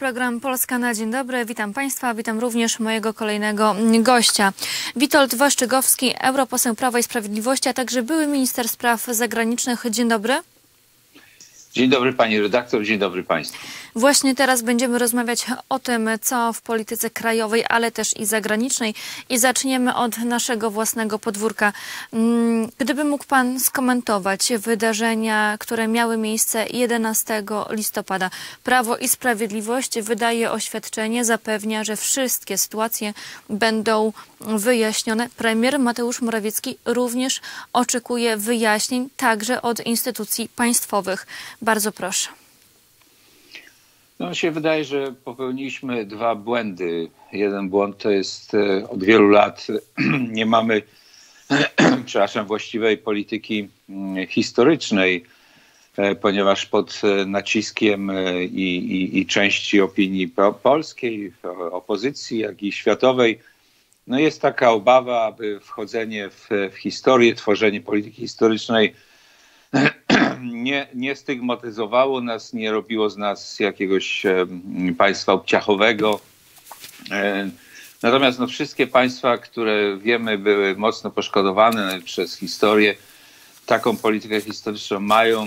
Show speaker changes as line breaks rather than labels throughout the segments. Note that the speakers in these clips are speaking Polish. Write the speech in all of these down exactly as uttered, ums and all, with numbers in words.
program Polska na dzień dobry. Witam Państwa, witam również mojego kolejnego gościa. Witold Waszczykowski, europoseł Prawa i Sprawiedliwości, a także były minister spraw zagranicznych. Dzień dobry.
Dzień dobry pani redaktor, dzień dobry państwu.
Właśnie teraz będziemy rozmawiać o tym, co w polityce krajowej, ale też i zagranicznej. I zaczniemy od naszego własnego podwórka. Gdyby mógł pan skomentować wydarzenia, które miały miejsce jedenastego listopada. Prawo i Sprawiedliwość wydaje oświadczenie, zapewnia, że wszystkie sytuacje będą wyjaśnione. Premier Mateusz Morawiecki również oczekuje wyjaśnień także od instytucji państwowych. Bardzo proszę.
No się wydaje, że popełniliśmy dwa błędy. Jeden błąd to jest od wielu lat nie mamy, przepraszam, właściwej polityki historycznej, ponieważ pod naciskiem i, i, i części opinii polskiej, opozycji, jak i światowej, no jest taka obawa, aby wchodzenie w, w historię, tworzenie polityki historycznej nie, nie stygmatyzowało nas, nie robiło z nas jakiegoś e, państwa obciachowego. E, natomiast no, wszystkie państwa, które wiemy były mocno poszkodowane przez historię, taką politykę historyczną mają.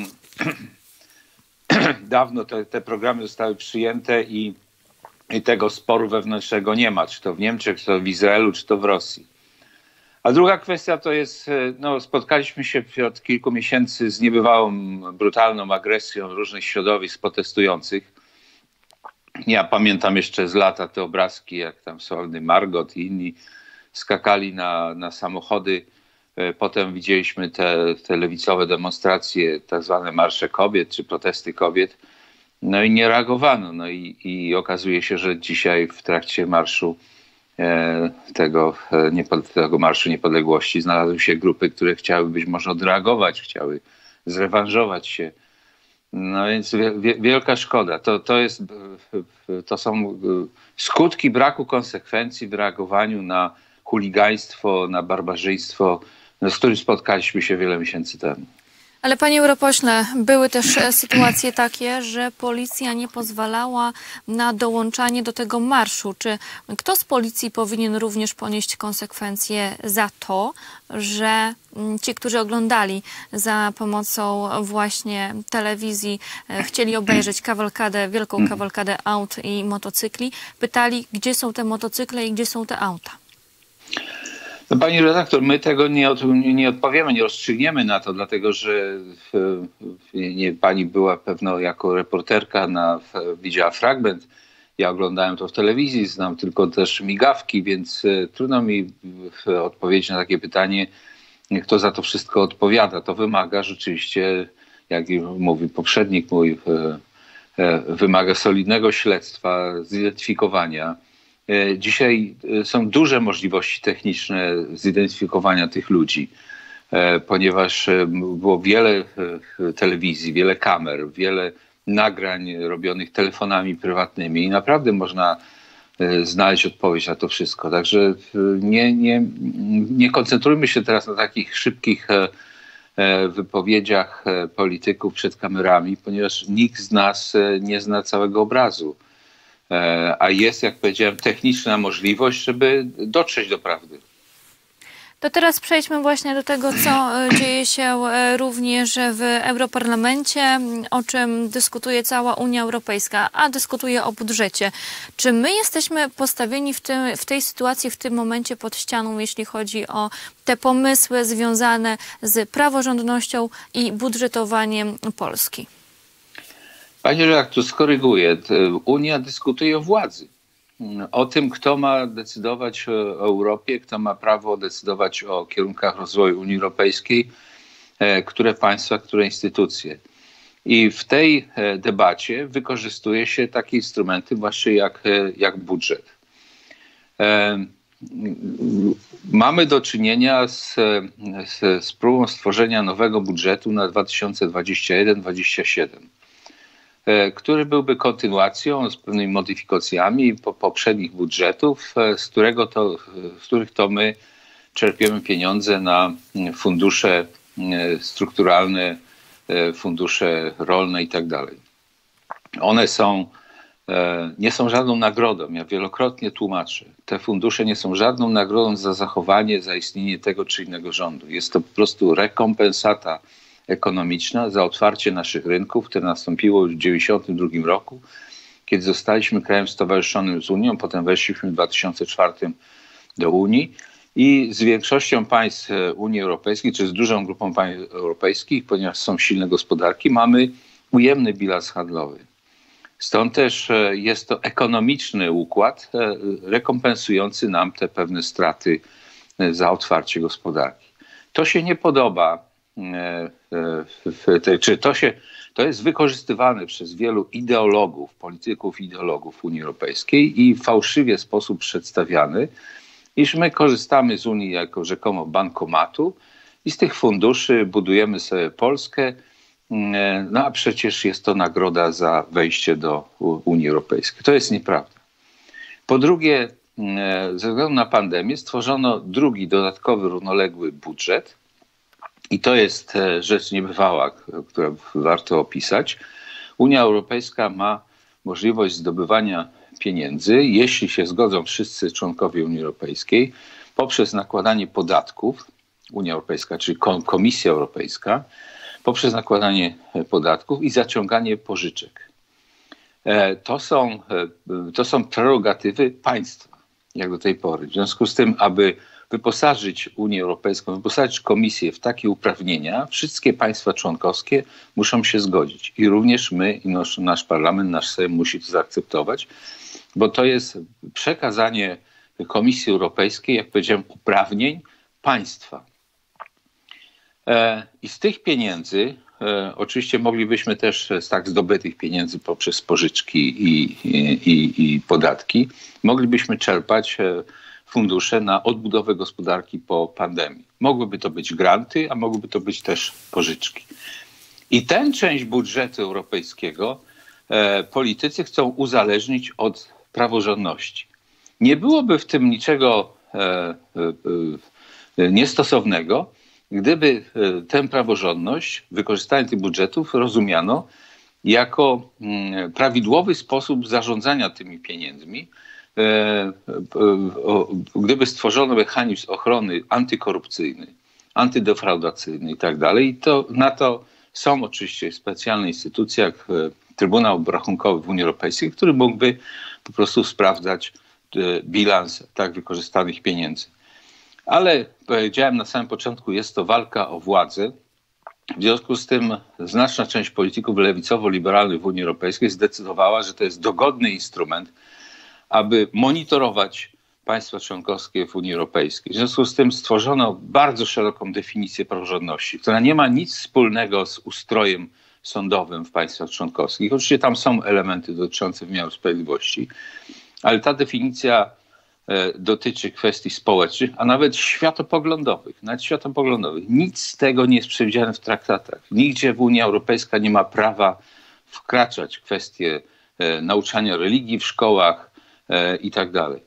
Dawno te, te programy zostały przyjęte i, i tego sporu wewnętrznego nie ma, czy to w Niemczech, czy to w Izraelu, czy to w Rosji. A druga kwestia to jest, no spotkaliśmy się od kilku miesięcy z niebywałą, brutalną agresją różnych środowisk protestujących. Ja pamiętam jeszcze z lata te obrazki, jak tam sławny Margot i inni skakali na, na samochody. Potem widzieliśmy te, te lewicowe demonstracje, tak zwane marsze kobiet czy protesty kobiet. No i nie reagowano. No i, i okazuje się, że dzisiaj w trakcie marszu Tego, tego Marszu Niepodległości znalazły się grupy, które chciały być może odreagować, chciały zrewanżować się. No więc wielka szkoda. To, to, jest, to są skutki braku konsekwencji w reagowaniu na chuligaństwo, na barbarzyństwo, z którym spotkaliśmy się wiele miesięcy temu.
Ale panie europośle, były też sytuacje takie, że policja nie pozwalała na dołączanie do tego marszu. Czy kto z policji powinien również ponieść konsekwencje za to, że ci, którzy oglądali za pomocą właśnie telewizji, chcieli obejrzeć kawalkadę, wielką kawalkadę aut i motocykli, pytali, gdzie są te motocykle i gdzie są te auta?
No, pani redaktor, my tego nie, od, nie odpowiemy, nie rozstrzygniemy na to, dlatego że nie, pani była pewno jako reporterka, na, widziała fragment. Ja oglądałem to w telewizji, znam tylko też migawki, więc trudno mi odpowiedzieć na takie pytanie, kto za to wszystko odpowiada. To wymaga rzeczywiście, jak mówi poprzednik mój, wymaga solidnego śledztwa, zidentyfikowania. Dzisiaj są duże możliwości techniczne zidentyfikowania tych ludzi, ponieważ było wiele telewizji, wiele kamer, wiele nagrań robionych telefonami prywatnymi i naprawdę można znaleźć odpowiedź na to wszystko. Także nie, nie, nie koncentrujmy się teraz na takich szybkich wypowiedziach polityków przed kamerami, ponieważ nikt z nas nie zna całego obrazu. A jest, jak powiedziałem, techniczna możliwość, żeby dotrzeć do prawdy.
To teraz przejdźmy właśnie do tego, co dzieje się również w Europarlamencie, o czym dyskutuje cała Unia Europejska, a dyskutuje o budżecie. Czy my jesteśmy postawieni w, tym, w tej sytuacji, w tym momencie pod ścianą, jeśli chodzi o te pomysły związane z praworządnością i budżetowaniem Polski?
Panie redaktor, skoryguję. Unia dyskutuje o władzy. O tym, kto ma decydować o Europie, kto ma prawo decydować o kierunkach rozwoju Unii Europejskiej, które państwa, które instytucje. I w tej debacie wykorzystuje się takie instrumenty właśnie jak, jak budżet. Mamy do czynienia z, z, z próbą stworzenia nowego budżetu na dwa tysiące dwudziesty pierwszy do dwa tysiące dwudziestego siódmego. Który byłby kontynuacją z pewnymi modyfikacjami po poprzednich budżetów, z, którego to, z których to my czerpiemy pieniądze na fundusze strukturalne, fundusze rolne i tak dalej. One są nie są żadną nagrodą. Ja wielokrotnie tłumaczę. Te fundusze nie są żadną nagrodą za zachowanie, za istnienie tego czy innego rządu. Jest to po prostu rekompensata ekonomiczna za otwarcie naszych rynków, które nastąpiło już w tysiąc dziewięćset dziewięćdziesiątym drugim roku, kiedy zostaliśmy krajem stowarzyszonym z Unią, potem weszliśmy w dwa tysiące czwartym do Unii i z większością państw Unii Europejskiej, czy z dużą grupą państw europejskich, ponieważ są silne gospodarki, mamy ujemny bilans handlowy. Stąd też jest to ekonomiczny układ rekompensujący nam te pewne straty za otwarcie gospodarki. To się nie podoba, czy to, się, to jest wykorzystywane przez wielu ideologów, polityków, ideologów Unii Europejskiej i fałszywie w sposób przedstawiany, iż my korzystamy z Unii jako rzekomo bankomatu i z tych funduszy budujemy sobie Polskę. No a przecież jest to nagroda za wejście do Unii Europejskiej. To jest nieprawda. Po drugie, ze względu na pandemię stworzono drugi dodatkowy równoległy budżet i to jest rzecz niebywała, którą warto opisać. Unia Europejska ma możliwość zdobywania pieniędzy, jeśli się zgodzą wszyscy członkowie Unii Europejskiej, poprzez nakładanie podatków, Unia Europejska, czyli Komisja Europejska, poprzez nakładanie podatków i zaciąganie pożyczek. To są, to są prerogatywy państwa, jak do tej pory. W związku z tym, aby wyposażyć Unię Europejską, wyposażyć Komisję w takie uprawnienia, wszystkie państwa członkowskie muszą się zgodzić. I również my, i nasz, nasz parlament, nasz Sejm musi to zaakceptować, bo to jest przekazanie Komisji Europejskiej, jak powiedziałem, uprawnień państwa. I z tych pieniędzy, oczywiście moglibyśmy też z tak zdobytych pieniędzy poprzez pożyczki i, i, i podatki, moglibyśmy czerpać fundusze na odbudowę gospodarki po pandemii. Mogłyby to być granty, a mogłyby to być też pożyczki. I tę część budżetu europejskiego e, politycy chcą uzależnić od praworządności. Nie byłoby w tym niczego e, e, e, niestosownego, gdyby tę praworządność, wykorzystanie tych budżetów rozumiano jako prawidłowy sposób zarządzania tymi pieniędzmi, gdyby stworzono mechanizm ochrony antykorupcyjny, antydefraudacyjny i tak dalej. I to, na to są oczywiście specjalne instytucje, jak Trybunał Obrachunkowy w Unii Europejskiej, który mógłby po prostu sprawdzać bilans tak wykorzystanych pieniędzy. Ale powiedziałem na samym początku, jest to walka o władzę. W związku z tym znaczna część polityków lewicowo-liberalnych w Unii Europejskiej zdecydowała, że to jest dogodny instrument, aby monitorować państwa członkowskie w Unii Europejskiej. W związku z tym stworzono bardzo szeroką definicję praworządności, która nie ma nic wspólnego z ustrojem sądowym w państwach członkowskich. Oczywiście tam są elementy dotyczące wymiaru sprawiedliwości, ale ta definicja dotyczy kwestii społecznych, a nawet światopoglądowych. Nawet światopoglądowych. Nic z tego nie jest przewidziane w traktatach. Nigdzie w Unia Europejska nie ma prawa wkraczać w kwestie nauczania religii w szkołach i tak dalej.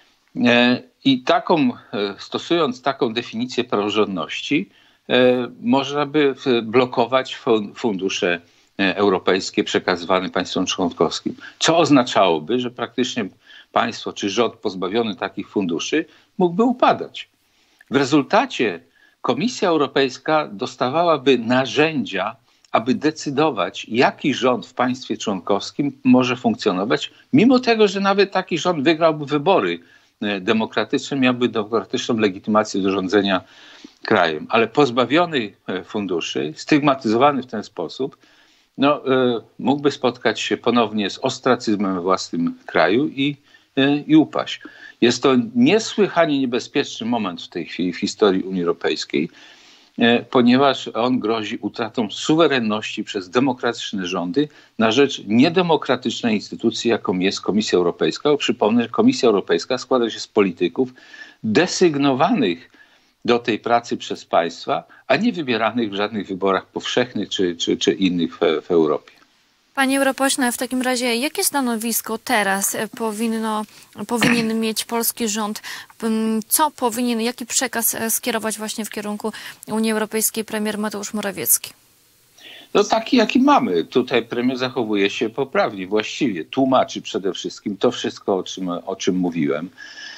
I taką, stosując taką definicję praworządności, można by blokować fundusze europejskie przekazywane państwom członkowskim. Co oznaczałoby, że praktycznie państwo czy rząd pozbawiony takich funduszy mógłby upadać. W rezultacie Komisja Europejska dostawałaby narzędzia, aby decydować, jaki rząd w państwie członkowskim może funkcjonować, mimo tego, że nawet taki rząd wygrałby wybory demokratyczne, miałby demokratyczną legitymację do rządzenia krajem. Ale pozbawiony funduszy, stygmatyzowany w ten sposób, no, mógłby spotkać się ponownie z ostracyzmem we własnym kraju i, i upaść. Jest to niesłychanie niebezpieczny moment w tej chwili w historii Unii Europejskiej, ponieważ on grozi utratą suwerenności przez demokratyczne rządy na rzecz niedemokratycznej instytucji, jaką jest Komisja Europejska. Bo przypomnę, że Komisja Europejska składa się z polityków desygnowanych do tej pracy przez państwa, a nie wybieranych w żadnych wyborach powszechnych czy, czy, czy innych w, w Europie.
Panie europośle, w takim razie jakie stanowisko teraz powinno, powinien mieć polski rząd? Co powinien, jaki przekaz skierować właśnie w kierunku Unii Europejskiej premier Mateusz Morawiecki?
No taki, jaki mamy. Tutaj premier zachowuje się poprawnie, właściwie. Tłumaczy przede wszystkim to wszystko, o czym, o czym mówiłem.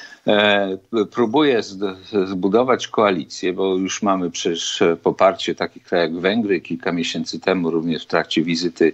E, próbuje zbudować koalicję, bo już mamy przecież poparcie takich krajów jak Węgry. Kilka miesięcy temu również w trakcie wizyty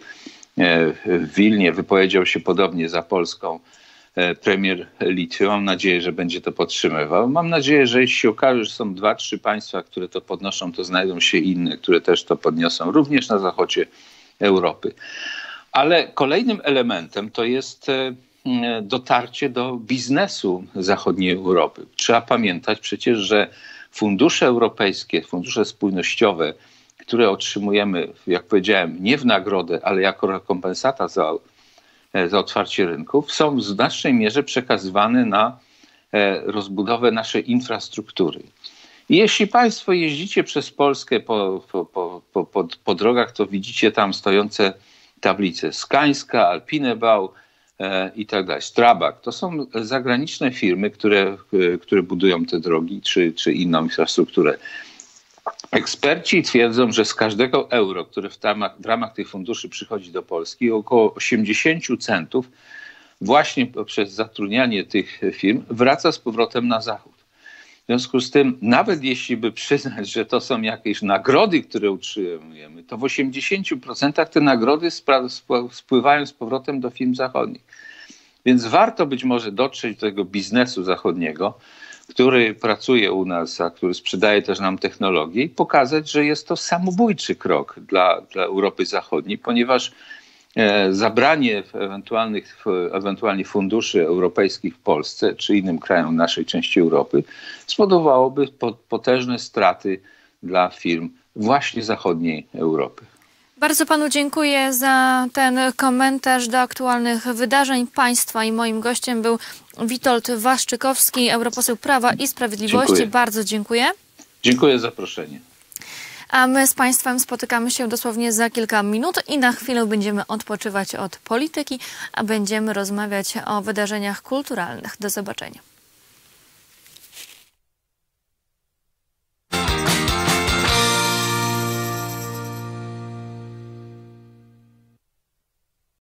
w Wilnie wypowiedział się podobnie za Polską premier Litwy. Mam nadzieję, że będzie to podtrzymywał. Mam nadzieję, że jeśli się okaże, że są dwa, trzy państwa, które to podnoszą, to znajdą się inne, które też to podniosą, również na zachodzie Europy. Ale kolejnym elementem to jest dotarcie do biznesu zachodniej Europy. Trzeba pamiętać przecież, że fundusze europejskie, fundusze spójnościowe, które otrzymujemy, jak powiedziałem, nie w nagrodę, ale jako rekompensata za, za otwarcie rynków, są w znacznej mierze przekazywane na rozbudowę naszej infrastruktury. I jeśli państwo jeździcie przez Polskę po, po, po, po, po, po drogach, to widzicie tam stojące tablice Skańska, Alpinebau e, i tak dalej. Strabag. To są zagraniczne firmy, które, które budują te drogi czy, czy inną infrastrukturę. Eksperci twierdzą, że z każdego euro, które w ramach, w ramach tych funduszy przychodzi do Polski, około osiemdziesiąt centów właśnie poprzez zatrudnianie tych firm wraca z powrotem na zachód. W związku z tym, nawet jeśli by przyznać, że to są jakieś nagrody, które utrzymujemy, to w osiemdziesięciu procentach te nagrody spływają z powrotem do firm zachodnich. Więc warto być może dotrzeć do tego biznesu zachodniego, który pracuje u nas, a który sprzedaje też nam technologię i pokazać, że jest to samobójczy krok dla, dla Europy Zachodniej, ponieważ e, zabranie ewentualnych, ewentualnie funduszy europejskich w Polsce czy innym krajom naszej części Europy spowodowałoby potężne straty dla firm właśnie zachodniej Europy.
Bardzo panu dziękuję za ten komentarz do aktualnych wydarzeń państwa i moim gościem był Witold Waszczykowski, europoseł Prawa i Sprawiedliwości.
Dziękuję.
Bardzo dziękuję.
Dziękuję za zaproszenie.
A my z państwem spotykamy się dosłownie za kilka minut i na chwilę będziemy odpoczywać od polityki, a będziemy rozmawiać o wydarzeniach kulturalnych. Do zobaczenia.